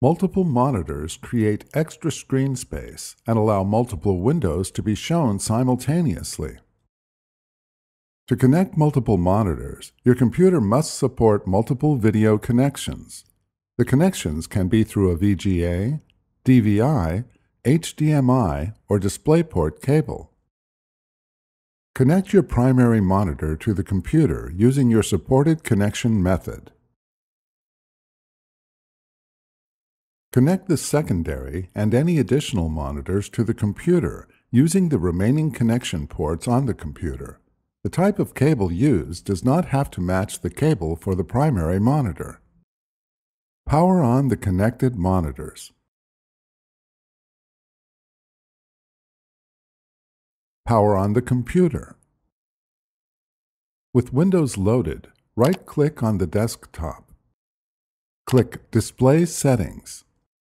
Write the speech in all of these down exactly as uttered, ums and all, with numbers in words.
Multiple monitors create extra screen space and allow multiple windows to be shown simultaneously. To connect multiple monitors, your computer must support multiple video connections. The connections can be through a V G A, D V I, H D M I, or DisplayPort cable. Connect your primary monitor to the computer using your supported connection method. Connect the secondary and any additional monitors to the computer using the remaining connection ports on the computer. The type of cable used does not have to match the cable for the primary monitor. Power on the connected monitors. Power on the computer. With Windows loaded, right-click on the desktop. Click Display Settings.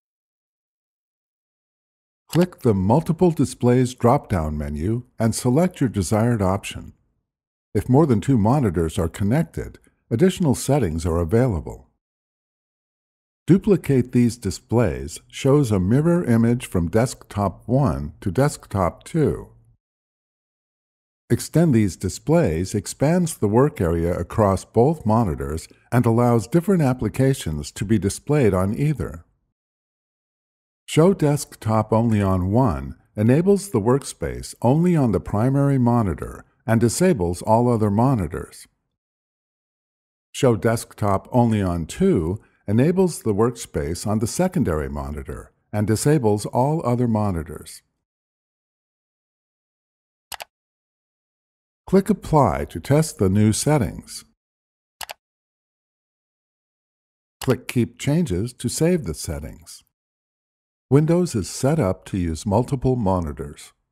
Click the Multiple Displays drop-down menu and select your desired option. If more than two monitors are connected, additional settings are available. Duplicate these displays shows a mirror image from desktop one to desktop two. Extend these displays expands the work area across both monitors and allows different applications to be displayed on either. Show desktop only on one enables the workspace only on the primary monitor and disables all other monitors. Show desktop only on two enables the workspace on the secondary monitor and disables all other monitors. Click Apply to test the new settings. Click Keep Changes to save the settings. Windows is set up to use multiple monitors.